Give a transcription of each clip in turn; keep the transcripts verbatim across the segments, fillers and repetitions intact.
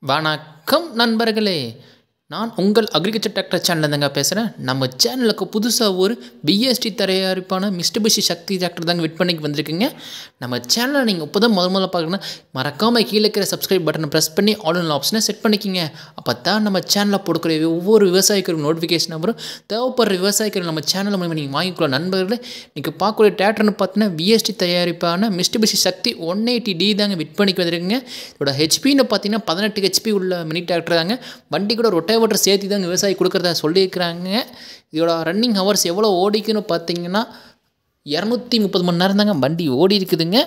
வணக்கம் நண்பர்களே, நான் உங்கள் அக்ரிகல்ச்சர் டிராக்டர் சேனலில் தாங்க பேசுகிறேன். நம்ம சேனலுக்கு புதுசாக ஒரு பிஎஸ்டி தயாரிப்பான மிஸ்டபிஷி சக்தி டிராக்டர் தாங்க விற்பனைக்கு வந்திருக்குங்க. நம்ம சேனலை நீங்கள் இப்போ தான் முதல் முதல்ல பார்க்கணுன்னா மறக்காமல் கீழே இருக்கிற சப்ஸ்கிரைப் பட்டனை ப்ரெஸ் பண்ணி ஆல் இன் ஆப்ஷனை செட் பண்ணிக்கிங்க. அப்போ தான் நம்ம சேனலில் போடுக்கிற ஒவ்வொரு விவசாயிக்கும் நோட்டிஃபிகேஷன் அப்புறம் தேவைப்படுற விவசாயிகள் நம்ம சேனல் மூலமாக நீங்கள் வாங்கிக்கலாம். நண்பர்களே, நீங்கள் பார்க்கக்கூடிய டிராக்டர்னு பார்த்தீங்கன்னா பிஎஸ்டி தயாரிப்பான Mitsubishi Shakti one eighty D தாங்க விற்பனைக்கு வந்திருக்குங்க. இதோட ஹெச்பின்னு பார்த்தீங்கன்னா பதினெட்டு ஹெச்பி உள்ள மினி டிராக்டர் தாங்க. வண்டி கூட ரொட்டேவேட்டர் சேர்த்து தாங்க விவசாயி கொடுக்குறதா சொல்லியிருக்கிறாங்க. இதோட ரன்னிங் ஹவர்ஸ் எவ்வளோ ஓடிக்குன்னு பார்த்தீங்கன்னா இரநூத்தி முப்பது மணி நேரம் தாங்க வண்டி ஓடி இருக்குதுங்க.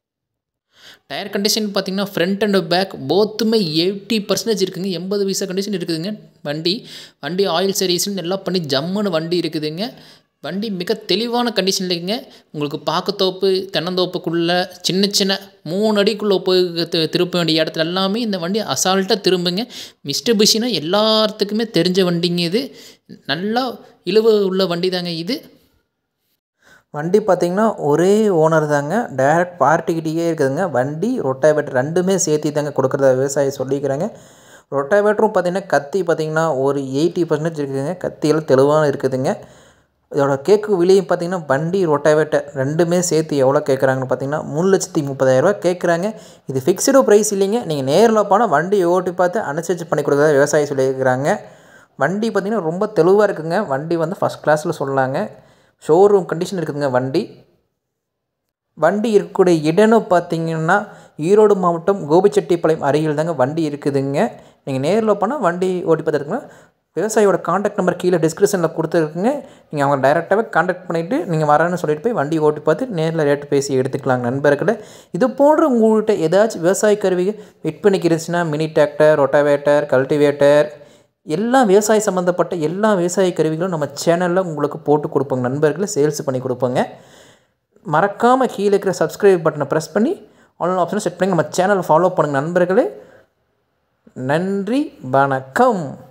டயர் கண்டிஷன் பார்த்தீங்கன்னா ஃப்ரண்ட் அண்ட் பேக் போத்துமே எயிட்டி பர்சன்டேஜ் இருக்குதுங்க. எண்பது வீசா கண்டிஷன் இருக்குதுங்க. வண்டி வண்டி ஆயில் சர்வீஸ்ன்னு எல்லாம் பண்ணி ஜம்முன்னு வண்டி இருக்குதுங்க. வண்டி மிக தெளிவான கண்டிஷனில் இருக்குங்க. உங்களுக்கு பாக்குத்தோப்பு தென்னந்தோப்புக்குள்ளே சின்ன சின்ன மூணு அடிக்குள்ளே போய் திருப்ப வேண்டிய இடத்துல எல்லாமே இந்த வண்டி அசால்ட்டாக திரும்புங்க. மிஸ்டபிஷினா எல்லாத்துக்குமே தெரிஞ்ச வண்டிங்க. இது நல்லா இழுவு உள்ள வண்டி தாங்க. இது வண்டி பார்த்திங்கன்னா ஒரே ஓனர் தாங்க, டைரக்ட் பார்ட்டிக்கிட்டே இருக்குதுங்க. வண்டி ரொட்டாவேட்டர் ரெண்டுமே சேர்த்து தாங்க கொடுக்குறத விவசாயி சொல்லிக்கிறாங்க. ரொட்டாவேட்டரும் பார்த்திங்கன்னா கத்தி பார்த்திங்கன்னா ஒரு எயிட்டி பர்சன்டேஜ் இருக்குதுங்க. கத்தியெல்லாம் தெளிவான இருக்குதுங்க. இதோட கேட்கு விலையும் பார்த்திங்கன்னா வண்டி ரொட்டாவேட்டர் ரெண்டுமே சேர்த்து எவ்வளோ கேட்குறாங்கன்னு பார்த்திங்கன்னா மூணு லட்சத்தி முப்பதாயிரரூவா கேட்குறாங்க. இது ஃபிக்ஸ்டு ப்ரைஸ் இல்லைங்க. நீங்கள் நேரில் போனால் வண்டி ஓட்டி பார்த்து அனுசரித்து பண்ணி கொடுக்குறதா விவசாயி சொல்லியிருக்கிறாங்க. வண்டி பார்த்திங்கன்னா ரொம்ப தெளிவாக இருக்குதுங்க. வண்டி வந்து ஃபஸ்ட் கிளாஸில் சொல்லலாங்க. ஷோரூம் கண்டிஷன் இருக்குதுங்க. வண்டி வண்டி இருக்கக்கூடிய இடம்னு பார்த்திங்கன்னா ஈரோடு மாவட்டம் கோபிச்செட்டிப்பாளையம் அருகில் தாங்க வண்டி இருக்குதுங்க. நீங்கள் நேரில் போனால் வண்டி ஓட்டி பார்த்துருக்குங்க. விவசாயியோட காண்டாக்ட் நம்பர் கீழே டிஸ்கிரிப்ஷனில் கொடுத்துருக்குங்க. நீங்கள் அவங்க டைரெக்டாகவே காண்டாக்ட் பண்ணிவிட்டு நீங்கள் வரேன்னு சொல்லிட்டு போய் வண்டி ஓட்டி பார்த்து நேரில் ரேட்டு பேசி எடுத்துக்கலாங்க. நண்பர்களே, இது போன்ற உங்கள்கிட்ட ஏதாச்சும் விவசாய கருவிகள் விற்பனைக்கு இருந்துச்சுன்னா மினி டிராக்டர், ரொட்டாவேட்டர், கல்டிவேட்டர் எல்லா விவசாய சம்மந்தப்பட்ட எல்லா விவசாய கருவிகளும் நம்ம சேனலில் உங்களுக்கு போட்டு கொடுப்போங்க. நண்பர்களே, சேல்ஸ் பண்ணி கொடுப்போங்க. மறக்காமல் கீழே இருக்கிற சப்ஸ்கிரைப் பட்டனை ப்ரெஸ் பண்ணி ஆன்லைன் ஆப்ஷனை செட் பண்ணி நம்ம சேனலை ஃபாலோ பண்ணுங்கள். நண்பர்களே, நன்றி, வணக்கம்.